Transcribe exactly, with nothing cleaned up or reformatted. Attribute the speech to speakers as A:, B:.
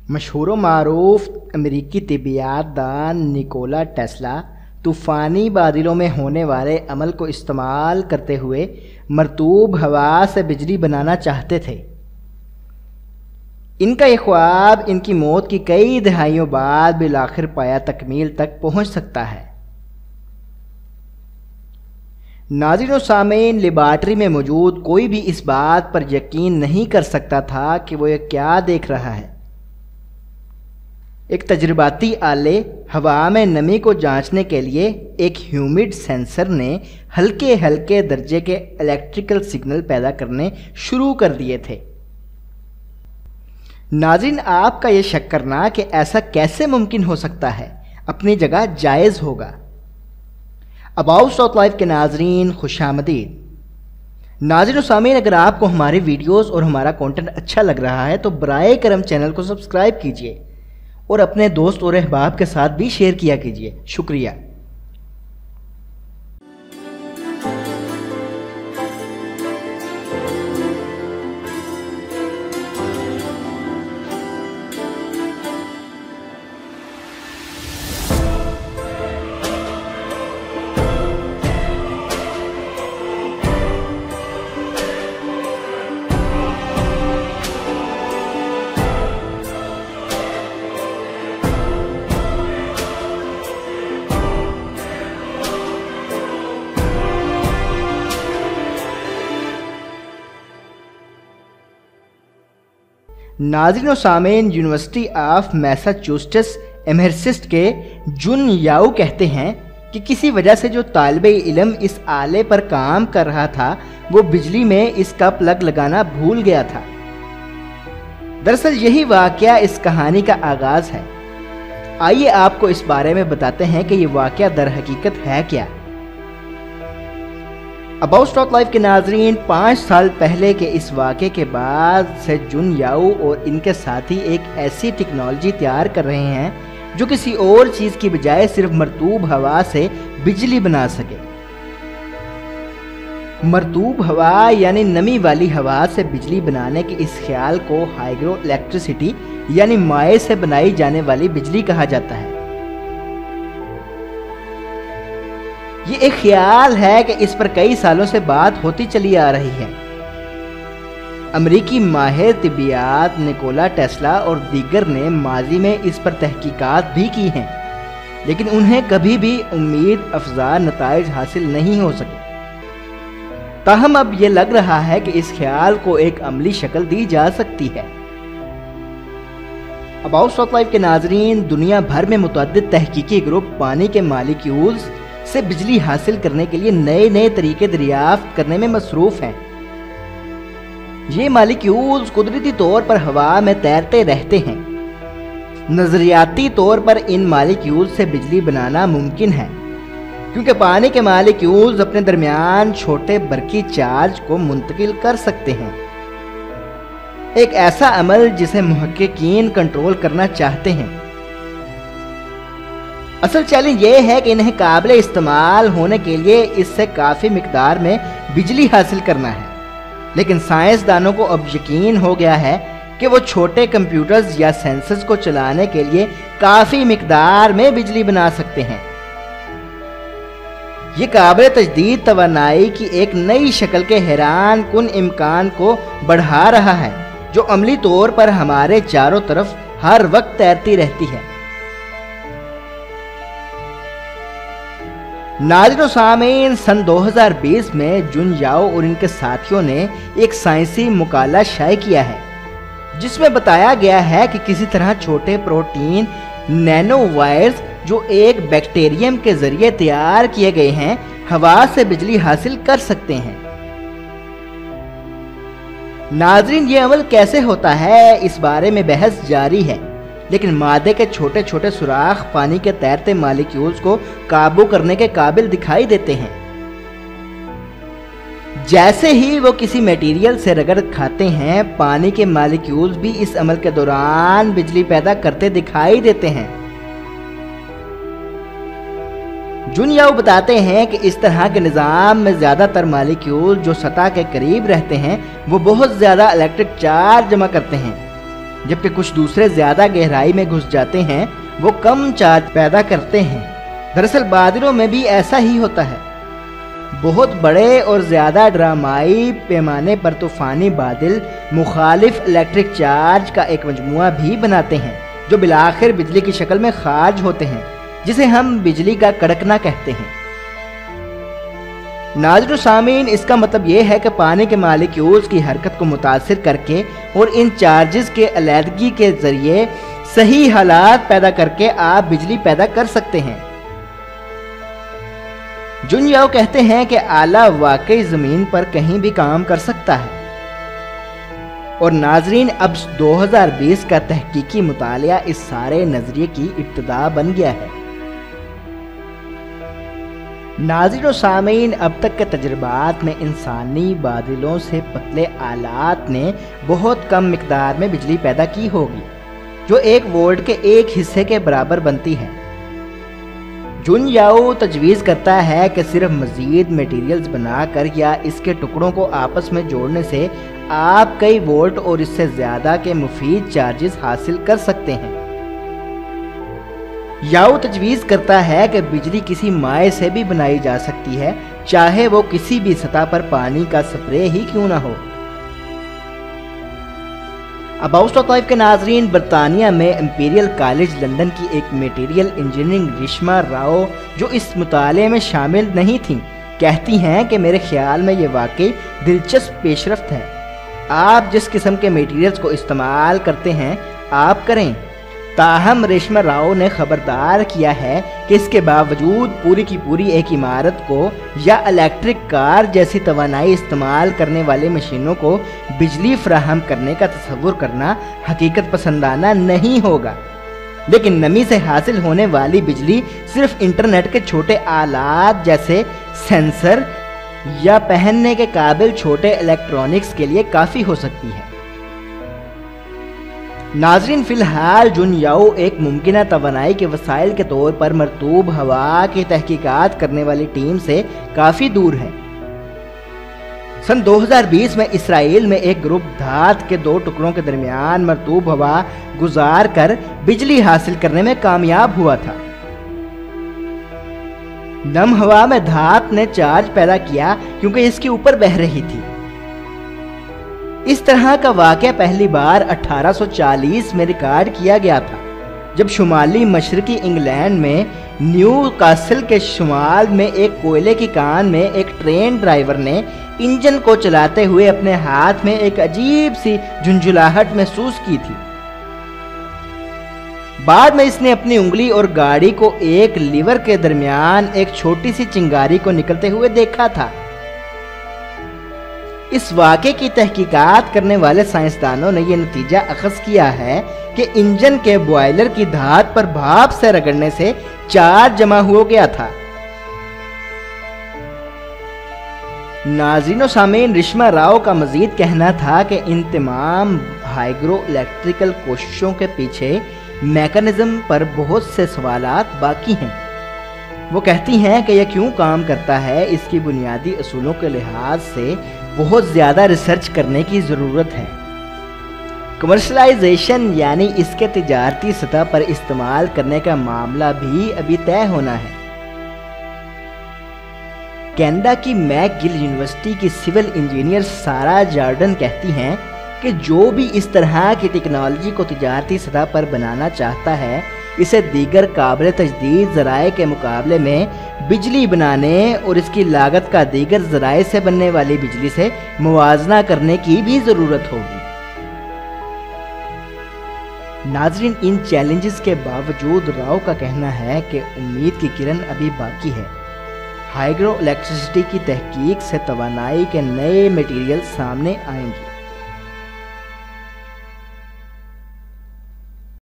A: مشہور و معروف امریکی طبیعیات دان نیکولا ٹیسلا طوفانی بادلوں میں ہونے والے عمل کو استعمال کرتے ہوئے مرطوب ہوا سے بجلی بنانا چاہتے تھے۔ ان کا یہ خواب ان کی موت کی کئی دہائیوں بعد بالآخر پایا تکمیل تک پہنچ سکتا ہے۔ ناظرین و سامعین، لیبارٹری میں موجود کوئی بھی اس بات پر یقین نہیں کر سکتا تھا کہ وہ یہ کیا دیکھ رہا ہے۔ ایک تجرباتی آلے ہوا میں نمی کو جانچنے کے لیے ایک ہیومڈ سینسر نے ہلکے ہلکے درجے کے الیکٹریکل سگنل پیدا کرنے شروع کر دیے تھے۔ ناظرین، آپ کا یہ شک کرنا کہ ایسا کیسے ممکن ہو سکتا ہے اپنی جگہ جائز ہوگا۔ اباؤٹ ساؤتھ لائف کے ناظرین، خوش آمدید۔ ناظرین و سامعین، اگر آپ کو ہماری ویڈیوز اور ہمارا کنٹینٹ اچھا لگ رہا ہے تو برائے کرم چینل کو سبسکرائب کیجیے اور اپنے دوست اور احباب کے ساتھ بھی شیئر کیا کیجیے۔ شکریہ۔ ناظرین و سامعین، یونیورسٹی آف میساچوسٹس ایمہرسٹ کے جن یاؤ کہتے ہیں کہ کسی وجہ سے جو طالب علم اس آلے پر کام کر رہا تھا وہ بجلی میں اس کا پلگ لگانا بھول گیا تھا۔ دراصل یہی واقعہ اس کہانی کا آغاز ہے۔ آئیے آپ کو اس بارے میں بتاتے ہیں کہ یہ واقعہ در حقیقت ہے کیا۔ اباؤٹ ساؤتھ لائف کے ناظرین، پانچ سال پہلے کے اس واقعے کے بعد سے جن یاؤ اور ان کے ساتھی ایک ایسی ٹیکنالوجی تیار کر رہے ہیں جو کسی اور چیز کی بجائے صرف مرطوب ہوا سے بجلی بنا سکے۔ مرطوب ہوا یعنی نمی والی ہوا سے بجلی بنانے کے اس خیال کو ہائیڈرو الیکٹریسٹی یعنی مائع سے بنائی جانے والی بجلی کہا جاتا ہے۔ یہ ایک خیال ہے کہ اس پر کئی سالوں سے بات ہوتی چلی آ رہی ہے۔ امریکی ماہر طبیعیات نیکولا ٹیسلا اور دیگر نے ماضی میں اس پر تحقیقات بھی کی ہیں، لیکن انہیں کبھی بھی امید افزا نتائج حاصل نہیں ہو سکے۔ تاہم اب یہ لگ رہا ہے کہ اس خیال کو ایک عملی شکل دی جا سکتی ہے۔ اباؤٹ ساؤتھ لائف کے ناظرین، دنیا بھر میں متعدد تحقیقی گروپ پانی کے مالیکیولز سے بجلی حاصل کرنے کے لیے نئے نئے طریقے دریافت کرنے میں مصروف ہیں۔ یہ مالیکیولز قدرتی طور پر ہوا میں تیرتے رہتے ہیں۔ نظریاتی طور پر ان مالیکیولز سے بجلی بنانا ممکن ہے کیونکہ پانی کے مالیکیولز اپنے درمیان چھوٹے برقی چارج کو منتقل کر سکتے ہیں، ایک ایسا عمل جسے محققین کنٹرول کرنا چاہتے ہیں۔ اصل چیلنج یہ ہے کہ انہیں قابل استعمال ہونے کے لیے اس سے کافی مقدار میں بجلی حاصل کرنا ہے، لیکن سائنسدانوں کو اب یقین ہو گیا ہے کہ وہ چھوٹے کمپیوٹرز یا سینسرز کو چلانے کے لیے کافی مقدار میں بجلی بنا سکتے ہیں۔ یہ قابل تجدید توانائی کی ایک نئی شکل کے حیران کن امکان کو بڑھا رہا ہے جو عملی طور پر ہمارے چاروں طرف ہر وقت تیرتی رہتی ہے۔ ناظرین و سامعین، سن دو ہزار بیس میں جن یاؤ اور ان کے ساتھیوں نے ایک سائنسی مقالہ شائع کیا ہے جس میں بتایا گیا ہے کہ کسی طرح چھوٹے پروٹین نینو وائرز جو ایک بیکٹیریم کے ذریعے تیار کیے گئے ہیں ہوا سے بجلی حاصل کر سکتے ہیں۔ ناظرین، یہ عمل کیسے ہوتا ہے اس بارے میں بحث جاری ہے، لیکن مادے کے چھوٹے چھوٹے سوراخ پانی کے تیرتے مالیکیولز کو قابو کرنے کے قابل دکھائی دیتے ہیں۔ جیسے ہی وہ کسی میٹیریل سے رگڑ کھاتے ہیں، پانی کے مالیکیولز بھی اس عمل کے دوران بجلی پیدا کرتے دکھائی دیتے ہیں۔ جن یاؤ بتاتے ہیں کہ اس طرح کے نظام میں زیادہ تر مالیکیول جو سطح کے قریب رہتے ہیں وہ بہت زیادہ الیکٹرک چارج جمع کرتے ہیں، जबकि कुछ दूसरे ज्यादा गहराई में घुस जाते हैं, वो कम चार्ज पैदा करते हैं। दरअसल बादलों में भी ऐसा ही होता है। बहुत बड़े और ज्यादा ड्रामाई पैमाने पर तूफानी बादल मुखालिफ इलेक्ट्रिक चार्ज का एक मजमुआ भी बनाते हैं, जो बिलाखिर बिजली की शक्ल में खारिज होते हैं, जिसे हम बिजली का कड़कना कहते हैं। नाज़रीन सामीन, इसका मतलब यह है कि पानी के मालिक्यूल्स की हरकत को मुतासिर करके और इन चार्जेस के अलहदगी के जरिए सही हालात पैदा करके आप बिजली पैदा कर सकते हैं। जुन याओ कहते हैं कि आला वाकई जमीन पर कहीं भी काम कर सकता है। और नाजरीन, अब दो हज़ार बीस का तहकीकी मुतालिया इस सारे नजरिए की इब्तिदा बन गया है। नाज़रीन और सामीन, अब तक के तजुर्बात में इंसानी बादलों से पतले आलात ने बहुत कम मिकदार में बिजली पैदा की होगी, जो एक वोल्ट के एक हिस्से के बराबर बनती है। जुन याओ तजवीज़ करता है कि सिर्फ मज़ीद मटेरियल्स बनाकर या इसके टुकड़ों को आपस में जोड़ने से आप कई वोल्ट और इससे ज़्यादा के मुफीद चार्जेस हासिल कर सकते हैं। याओ तजवीज़ करता है कि बिजली किसी माए से भी बनाई जा सकती है, चाहे वो किसी भी सतह पर पानी का स्प्रे ही क्यों ना हो। अबाउट ताइफ के नाजरीन, बरतानिया में इंपीरियल कॉलेज लंदन की एक मटेरियल इंजीनियरिंग रेशमा राव, जो इस मुताले में शामिल नहीं थीं, कहती हैं कि मेरे ख्याल में ये वाकई दिलचस्प पेशरफ्त है। आप जिस किस्म के मटेरियल्स को इस्तेमाल करते हैं आप करें। ताहम रेशमा राव ने खबरदार किया है कि इसके बावजूद पूरी की पूरी एक इमारत को या इलेक्ट्रिक कार जैसी तवानाई इस्तेमाल करने वाली मशीनों को बिजली फराहम करने का तसव्वुर करना हकीकत पसंदाना नहीं होगा। लेकिन नमी से हासिल होने वाली बिजली सिर्फ इंटरनेट के छोटे आलात जैसे सेंसर या पहनने के काबिल छोटे इलेक्ट्रॉनिक्स के लिए काफ़ी हो सकती है। नाजरीन, फिलहाल जुन याओ एक मुमकिन तवानाई के वसाइल के तौर पर मरतूब हवा की तहकीकात करने वाली टीम से काफ़ी दूर है। सन दो हज़ार बीस में इसराइल में एक ग्रुप धात के दो टुकड़ों के दरमियान मरतूब हवा गुजार कर बिजली हासिल करने में कामयाब हुआ था। नम हवा में धात ने चार्ज पैदा किया क्योंकि इसके ऊपर बह रही थी। इस तरह का वाक़या पहली बार अठारह सौ चालीस में रिकॉर्ड किया गया था, जब शुमाली मशरकी इंग्लैंड में न्यू कासल के शुमाल में एक कोयले की कान में एक ट्रेन ड्राइवर ने इंजन को चलाते हुए अपने हाथ में एक अजीब सी झुंझुलाहट महसूस की थी। बाद में इसने अपनी उंगली और गाड़ी को एक लीवर के दरमियान एक छोटी सी चिंगारी को निकलते हुए देखा था। इस वाक़े की तहकीकात करने वाले साइंसदानों ने यह नतीजा अखज़ किया है कि इंजन के बॉयलर की धात पर भाप से रगड़ने से चार्ज जमा हो गया था। नाज़रीन व सामीन, रेशमा राव का मजीद कहना था कि इन तमाम हाइग्रो इलेक्ट्रिकल कोशिशों के पीछे मैकेनिज्म पर बहुत से सवालात बाकी हैं। वो कहती हैं कि यह क्यों काम करता है, इसकी बुनियादी असूलों के लिहाज से बहुत ज़्यादा रिसर्च करने की ज़रूरत है। कमर्शलाइजेशन यानी इसके तिजारती सतह पर इस्तेमाल करने का मामला भी अभी तय होना है। कनाडा की मैकगिल यूनिवर्सिटी की सिविल इंजीनियर सारा जॉर्डन कहती हैं कि जो भी इस तरह की टेक्नोलॉजी को तिजारती सतह पर बनाना चाहता है, इसे दीगर काबिल तजदीद ज़राए के मुकाबले में बिजली बनाने और इसकी लागत का दीगर ज़राए से बनने वाली बिजली से मुवाजना करने की भी ज़रूरत होगी। नाजरीन, इन चैलेंजेस के बावजूद राव का कहना है कि उम्मीद की किरण अभी बाकी है। हाइग्रो इलेक्ट्रिसिटी की तहकीक से तवानाई के नए मटीरियल सामने आएंगे।